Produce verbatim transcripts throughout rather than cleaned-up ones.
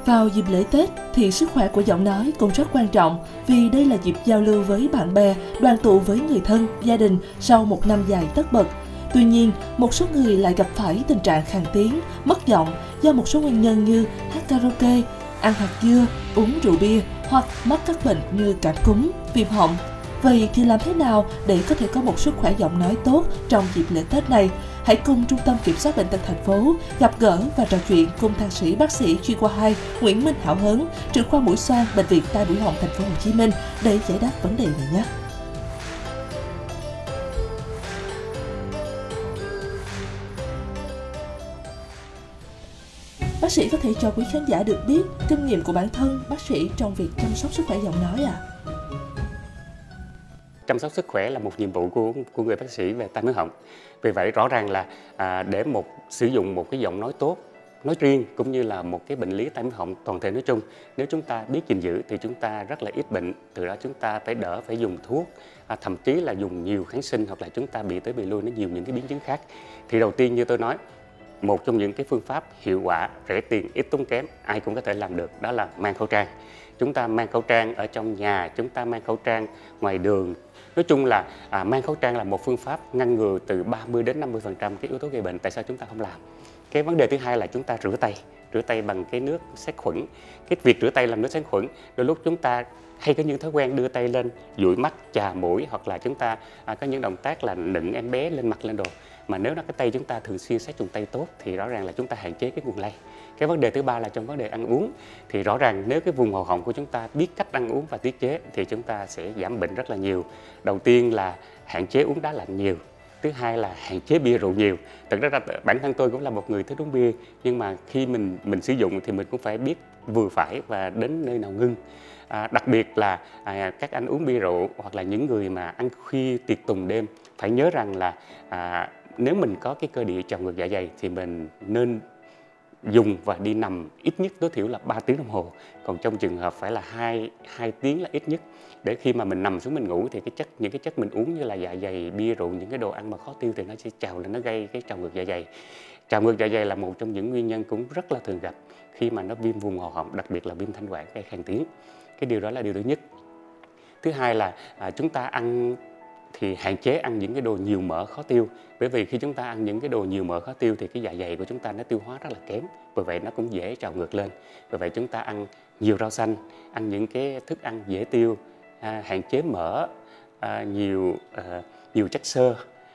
Vào dịp lễ Tết thì sức khỏe của giọng nói cũng rất quan trọng vì đây là dịp giao lưu với bạn bè, đoàn tụ với người thân, gia đình sau một năm dài tất bật. Tuy nhiên, một số người lại gặp phải tình trạng khàn tiếng, mất giọng do một số nguyên nhân như hát karaoke, ăn hạt dưa, uống rượu bia hoặc mắc các bệnh như cảm cúm, viêm họng. Vậy thì làm thế nào để có thể có một sức khỏe giọng nói tốt trong dịp lễ Tết này? Hãy cùng Trung tâm Kiểm soát Bệnh tật thành phố gặp gỡ và trò chuyện cùng thạc sĩ bác sĩ chuyên khoa hai Nguyễn Minh Hảo Hớn, trưởng khoa mũi xoang Bệnh viện Tai Mũi Họng thành phố Hồ Chí Minh để giải đáp vấn đề này nhé. Bác sĩ có thể cho quý khán giả được biết kinh nghiệm của bản thân bác sĩ trong việc chăm sóc sức khỏe giọng nói ạ? À? Chăm sóc sức khỏe là một nhiệm vụ của của người bác sĩ về tai mũi họng. Vì vậy rõ ràng là à, để một sử dụng một cái giọng nói tốt nói riêng cũng như là một cái bệnh lý tai mũi họng toàn thể nói chung, nếu chúng ta biết gìn giữ thì chúng ta rất là ít bệnh. Từ đó chúng ta phải đỡ phải dùng thuốc, à, thậm chí là dùng nhiều kháng sinh hoặc là chúng ta bị tới bị lui nó nhiều những cái biến chứng khác. Thì đầu tiên như tôi nói, một trong những cái phương pháp hiệu quả, rẻ tiền, ít tốn kém, ai cũng có thể làm được, đó là mang khẩu trang. Chúng ta mang khẩu trang ở trong nhà, chúng ta mang khẩu trang ngoài đường. Nói chung là à, mang khẩu trang là một phương pháp ngăn ngừa từ ba mươi đến năm mươi phần trăm cái yếu tố gây bệnh. Tại sao chúng ta không làm? Cái vấn đề thứ hai là chúng ta rửa tay, rửa tay bằng cái nước sát khuẩn. Cái việc rửa tay làm nước sát khuẩn, đôi lúc chúng ta hay có những thói quen đưa tay lên, dụi mắt, chà mũi hoặc là chúng ta à, có những động tác là nựng em bé lên mặt lên đồ. Mà nếu nó cái tay chúng ta thường xuyên sát trùng tay tốt thì rõ ràng là chúng ta hạn chế cái nguồn lây. Cái vấn đề thứ ba là trong vấn đề ăn uống thì rõ ràng nếu cái vùng hầu họng của chúng ta biết cách ăn uống và tiết chế thì chúng ta sẽ giảm bệnh rất là nhiều. Đầu tiên là hạn chế uống đá lạnh nhiều. Thứ hai là hạn chế bia rượu nhiều. Thực ra bản thân tôi cũng là một người thích uống bia, nhưng mà khi mình mình sử dụng thì mình cũng phải biết vừa phải và đến nơi nào ngưng. À, đặc biệt là à, các anh uống bia rượu hoặc là những người mà ăn khuya tiệc tùng đêm phải nhớ rằng là à, nếu mình có cái cơ địa trào ngược dạ dày thì mình nên dùng và đi nằm ít nhất tối thiểu là ba tiếng đồng hồ. Còn trong trường hợp phải là hai tiếng là ít nhất. Để khi mà mình nằm xuống mình ngủ thì cái chất những cái chất mình uống như là dạ dày, bia rượu, những cái đồ ăn mà khó tiêu thì nó sẽ trào lên, nó gây cái trào ngược dạ dày. Trào ngược dạ dày là một trong những nguyên nhân cũng rất là thường gặp khi mà nó viêm vùng hầu họng, đặc biệt là viêm thanh quản gây khàn tiếng. Cái điều đó là điều thứ nhất. Thứ hai là à, chúng ta ăn thì hạn chế ăn những cái đồ nhiều mỡ khó tiêu. Bởi vì khi chúng ta ăn những cái đồ nhiều mỡ khó tiêu thì cái dạ dày của chúng ta nó tiêu hóa rất là kém. Vì vậy nó cũng dễ trào ngược lên. Vì vậy chúng ta ăn nhiều rau xanh, ăn những cái thức ăn dễ tiêu, à, hạn chế mỡ, à, nhiều à, nhiều chất xơ.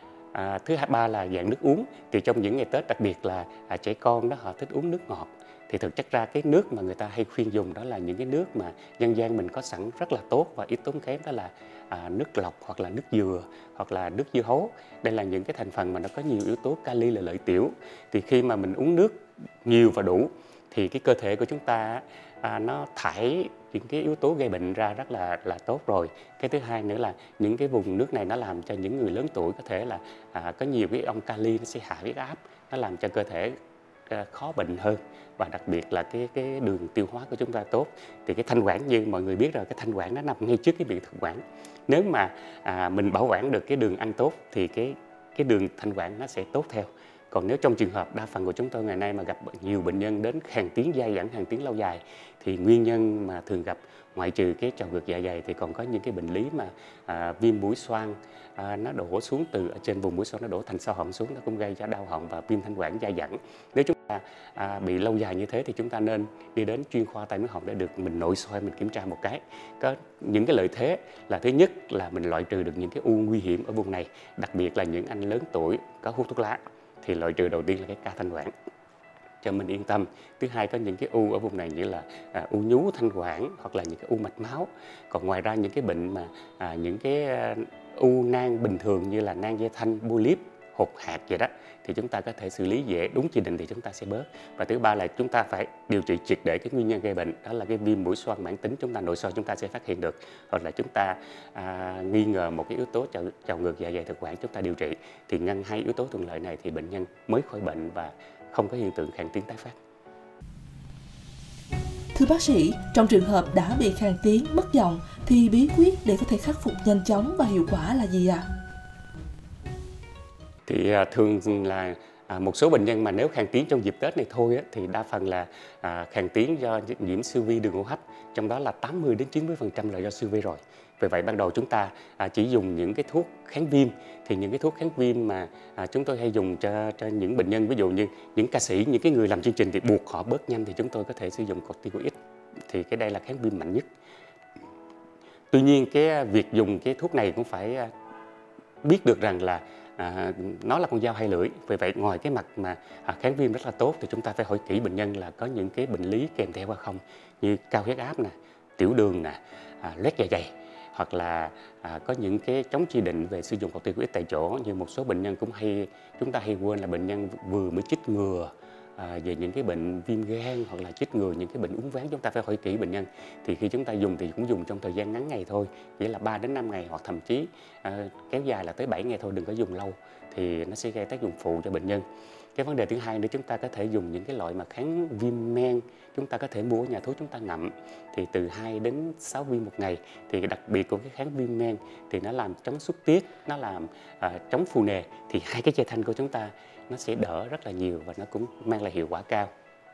À, thứ hai ba là dạng nước uống. Thì trong những ngày Tết đặc biệt là à, trẻ con đó họ thích uống nước ngọt. Thì thực chất ra cái nước mà người ta hay khuyên dùng đó là những cái nước mà dân gian mình có sẵn rất là tốt và ít tốn kém, đó là à, nước lọc hoặc là nước dừa hoặc là nước dưa hấu. Đây là những cái thành phần mà nó có nhiều yếu tố kali là lợi tiểu. Thì khi mà mình uống nước nhiều và đủ thì cái cơ thể của chúng ta à, nó thải những cái yếu tố gây bệnh ra rất là là tốt rồi. Cái thứ hai nữa là những cái vùng nước này nó làm cho những người lớn tuổi có thể là à, có nhiều cái ion kali, nó sẽ hạ huyết áp, nó làm cho cơ thể khó bệnh hơn, và đặc biệt là cái cái đường tiêu hóa của chúng ta tốt. Thì cái thanh quản như mọi người biết rồi, cái thanh quản nó nằm ngay trước cái miệng thực quản. Nếu mà à, mình bảo quản được cái đường ăn tốt thì cái cái đường thanh quản nó sẽ tốt theo. Còn nếu trong trường hợp đa phần của chúng tôi ngày nay mà gặp nhiều bệnh nhân đến khàn tiếng dai dẳng, khàn tiếng lâu dài thì nguyên nhân mà thường gặp ngoại trừ cái trào ngược dạ dày thì còn có những cái bệnh lý mà à, viêm mũi xoang à, nó đổ xuống từ ở trên vùng mũi xoang, nó đổ thành sau họng xuống, nó cũng gây ra đau họng và viêm thanh quản dai dẳng. Nếu chúng ta à, bị lâu dài như thế thì chúng ta nên đi đến chuyên khoa tai mũi họng để được mình nội soi, mình kiểm tra một cái. Có những cái lợi thế là thứ nhất là mình loại trừ được những cái u nguy hiểm ở vùng này, đặc biệt là những anh lớn tuổi có hút thuốc lá thì loại trừ đầu tiên là cái ca thanh quản cho mình yên tâm. Thứ hai có những cái u ở vùng này như là à, u nhú thanh quản hoặc là những cái u mạch máu. Còn ngoài ra những cái bệnh mà à, những cái à, u nang bình thường như là nang dây thanh, polyp, hột hạt vậy đó thì chúng ta có thể xử lý dễ, đúng chỉ định thì chúng ta sẽ bớt. Và thứ ba là chúng ta phải điều trị triệt để cái nguyên nhân gây bệnh, đó là cái viêm mũi xoang mãn tính. Chúng ta nội soi chúng ta sẽ phát hiện được, hoặc là chúng ta à, nghi ngờ một cái yếu tố trào, trào ngược dạ dày thực quản, chúng ta điều trị thì ngăn hai yếu tố thuận lợi này thì bệnh nhân mới khỏi bệnh và không có hiện tượng khàn tiếng tái phát. Thưa bác sĩ, trong trường hợp đã bị khàn tiếng, mất giọng thì bí quyết để có thể khắc phục nhanh chóng và hiệu quả là gì ạ? À? Thì thường là À, một số bệnh nhân mà nếu khang tiếng trong dịp Tết này thôi á, thì đa phần là à, khang tiếng do nhiễm siêu vi đường hô hấp, trong đó là tám mươi đến chín mươi phần trăm là do siêu vi rồi. Vì vậy ban đầu chúng ta à, chỉ dùng những cái thuốc kháng viêm, thì những cái thuốc kháng viêm mà à, chúng tôi hay dùng cho, cho những bệnh nhân, ví dụ như những ca sĩ, những cái người làm chương trình thì buộc họ bớt nhanh thì chúng tôi có thể sử dụng corticoid, thì cái đây là kháng viêm mạnh nhất. Tuy nhiên cái việc dùng cái thuốc này cũng phải biết được rằng là à, nó là con dao hai lưỡi. Vì vậy ngoài cái mặt mà à, kháng viêm rất là tốt thì chúng ta phải hỏi kỹ bệnh nhân là có những cái bệnh lý kèm theo hay không, như cao huyết áp nè, tiểu đường nè, à, loét dạ dày, hoặc là à, có những cái chống chỉ định về sử dụng corticoid tại chỗ. Như một số bệnh nhân cũng hay, chúng ta hay quên là bệnh nhân vừa mới chích ngừa À, về những cái bệnh viêm gan hoặc là chích ngừa những cái bệnh uốn ván, chúng ta phải hỏi kỹ bệnh nhân. Thì khi chúng ta dùng thì cũng dùng trong thời gian ngắn ngày thôi, nghĩa là ba đến năm ngày, hoặc thậm chí à, kéo dài là tới bảy ngày thôi, đừng có dùng lâu thì nó sẽ gây tác dụng phụ cho bệnh nhân. Cái vấn đề thứ hai nữa, chúng ta có thể dùng những cái loại mà kháng viêm men, chúng ta có thể mua ở nhà thuốc chúng ta ngậm, thì từ hai đến sáu viên một ngày. Thì đặc biệt của cái kháng viêm men thì nó làm chống xuất tiết, nó làm à, chống phù nề, thì hai cái chế thanh của chúng ta nó sẽ đỡ rất là nhiều và nó cũng mang lại hiệu quả cao.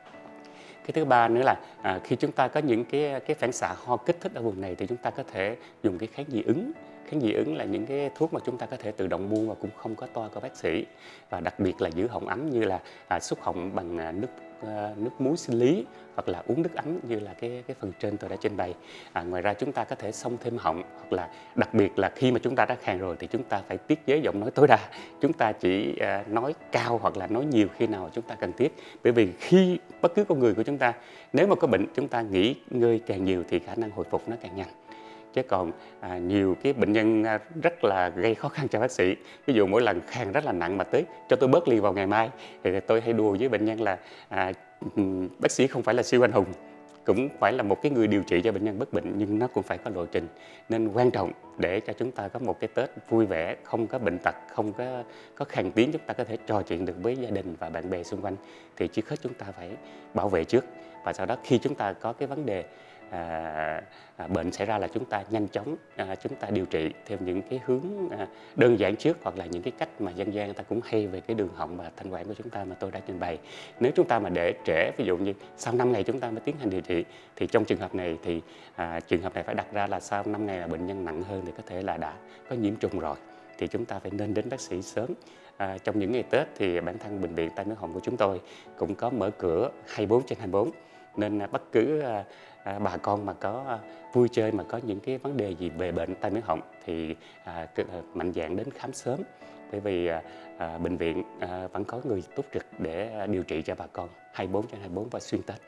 Cái thứ ba nữa là à, khi chúng ta có những cái cái phản xạ ho kích thích ở vùng này thì chúng ta có thể dùng cái kháng dị ứng. Kháng dị ứng là những cái thuốc mà chúng ta có thể tự động mua và cũng không có toa của bác sĩ, và đặc biệt là giữ họng ấm, như là à, xúc họng bằng à, nước à, nước muối sinh lý, hoặc là uống nước ấm như là cái cái phần trên tôi đã trình bày. À, ngoài ra chúng ta có thể xông thêm họng, hoặc là đặc biệt là khi mà chúng ta đã khàn rồi thì chúng ta phải tiết chế giọng nói tối đa. Chúng ta chỉ à, nói cao hoặc là nói nhiều khi nào chúng ta cần thiết, bởi vì khi bất cứ con người của chúng ta nếu mà có bệnh, chúng ta nghỉ ngơi càng nhiều thì khả năng hồi phục nó càng nhanh. Chứ còn à, nhiều cái bệnh nhân rất là gây khó khăn cho bác sĩ. Ví dụ mỗi lần khang rất là nặng mà tới cho tôi bớt liền vào ngày mai, thì tôi hay đùa với bệnh nhân là à, bác sĩ không phải là siêu anh hùng, cũng phải là một cái người điều trị cho bệnh nhân bất bệnh, nhưng nó cũng phải có lộ trình. Nên quan trọng để cho chúng ta có một cái Tết vui vẻ, không có bệnh tật, không có có khàn tiếng, chúng ta có thể trò chuyện được với gia đình và bạn bè xung quanh, thì trước hết chúng ta phải bảo vệ trước, và sau đó khi chúng ta có cái vấn đề À, à, bệnh xảy ra là chúng ta nhanh chóng à, chúng ta điều trị theo những cái hướng à, đơn giản trước, hoặc là những cái cách mà dân gian người ta cũng hay về cái đường họng và thanh quản của chúng ta mà tôi đã trình bày. Nếu chúng ta mà để trễ, ví dụ như sau năm ngày chúng ta mới tiến hành điều trị, thì trong trường hợp này thì à, trường hợp này phải đặt ra là sau năm ngày là bệnh nhân nặng hơn thì có thể là đã có nhiễm trùng rồi, thì chúng ta phải nên đến bác sĩ sớm. À, trong những ngày Tết thì bản thân bệnh viện tai mũi họng của chúng tôi cũng có mở cửa hai mươi bốn trên hai mươi bốn, nên bất cứ à, à, bà con mà có à, vui chơi mà có những cái vấn đề gì về bệnh tai mũi họng thì à, mạnh dạn đến khám sớm, bởi vì à, à, bệnh viện à, vẫn có người túc trực để điều trị cho bà con hai mươi bốn trên hai mươi bốn và xuyên Tết.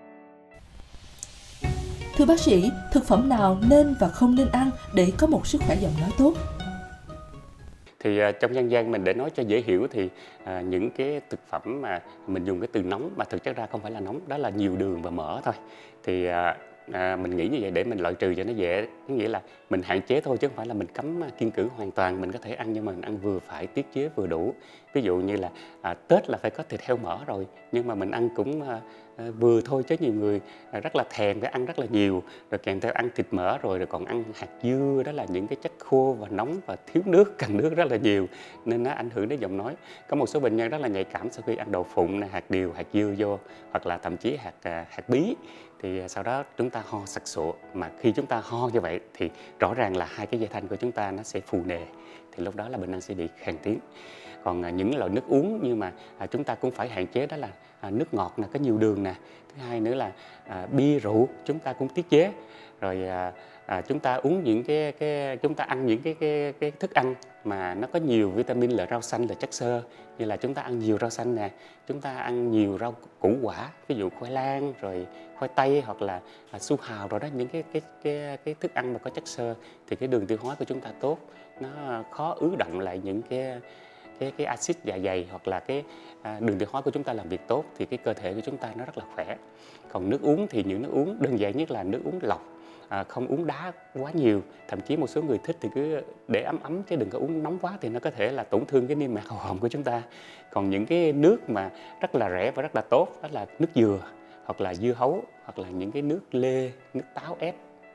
Thưa bác sĩ, thực phẩm nào nên và không nên ăn để có một sức khỏe giọng nói tốt? Thì uh, trong dân gian mình để nói cho dễ hiểu thì uh, những cái thực phẩm mà mình dùng cái từ nóng mà thực chất ra không phải là nóng, đó là nhiều đường và mỡ thôi. Thì uh, À, mình nghĩ như vậy để mình loại trừ cho nó dễ, có nghĩa là mình hạn chế thôi chứ không phải là mình cấm kiêng cữ hoàn toàn. Mình có thể ăn nhưng mà mình ăn vừa phải, tiết chế vừa đủ. Ví dụ như là à, Tết là phải có thịt heo mỡ rồi, nhưng mà mình ăn cũng à, à, vừa thôi, chứ nhiều người à, rất là thèm phải ăn rất là nhiều, rồi kèm theo ăn thịt mỡ rồi, rồi còn ăn hạt dưa, đó là những cái chất khô và nóng và thiếu nước, cần nước rất là nhiều, nên nó ảnh hưởng đến giọng nói. Có một số bệnh nhân rất là nhạy cảm sau khi ăn đậu phụng này, hạt điều, hạt dưa vô, hoặc là thậm chí hạt à, hạt bí, thì sau đó chúng ta ho sặc sụa. Mà khi chúng ta ho như vậy thì rõ ràng là hai cái dây thanh của chúng ta nó sẽ phù nề, thì lúc đó là bệnh nhân sẽ bị khàn tiếng. Còn à, những loại nước uống nhưng mà à, chúng ta cũng phải hạn chế, đó là à, nước ngọt nè, có nhiều đường nè. Thứ hai nữa là à, bia rượu chúng ta cũng tiết chế. Rồi à, à, chúng ta uống những cái, cái chúng ta ăn những cái, cái cái thức ăn mà nó có nhiều vitamin, là rau xanh, là chất xơ, như là chúng ta ăn nhiều rau xanh nè, chúng ta ăn nhiều rau củ quả, ví dụ khoai lang, rồi khoai tây, hoặc là à, su hào, rồi đó, những cái cái cái cái thức ăn mà có chất xơ thì cái đường tiêu hóa của chúng ta tốt, nó khó ứ động lại những cái cái cái axit dạ dày, hoặc là cái à, đường tiêu hóa của chúng ta làm việc tốt, thì cái cơ thể của chúng ta nó rất là khỏe. Còn nước uống thì những nước uống đơn giản nhất là nước uống lọc, à, không uống đá quá nhiều, thậm chí một số người thích thì cứ để ấm ấm chứ đừng có uống nóng quá, thì nó có thể là tổn thương cái niêm mạc hầu họng của chúng ta. Còn những cái nước mà rất là rẻ và rất là tốt, đó là nước dừa, hoặc là dưa hấu, hoặc là những cái nước lê, nước táo ép,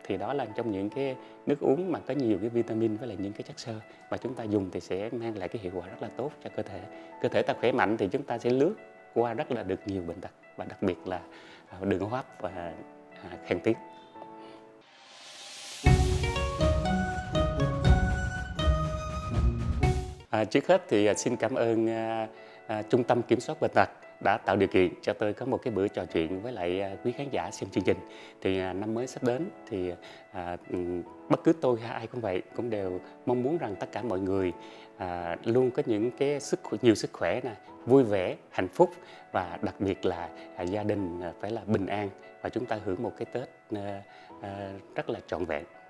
thì đó là trong những cái nước uống mà có nhiều cái vitamin với lại những cái chất xơ mà chúng ta dùng thì sẽ mang lại cái hiệu quả rất là tốt cho cơ thể. Cơ thể ta khỏe mạnh thì chúng ta sẽ lướt qua rất là được nhiều bệnh tật, và đặc biệt là đường hô hấp và khen tiếng. À, trước hết thì xin cảm ơn à, à, Trung tâm Kiểm soát Bệnh tật đã tạo điều kiện cho tôi có một cái bữa trò chuyện với lại quý khán giả xem chương trình. Thì à, năm mới sắp đến thì à, bất cứ tôi hay ai cũng vậy, cũng đều mong muốn rằng tất cả mọi người à, luôn có những cái sức nhiều sức khỏe nè, vui vẻ, hạnh phúc, và đặc biệt là à, gia đình phải là bình an, và chúng ta hưởng một cái Tết à, à, rất là trọn vẹn.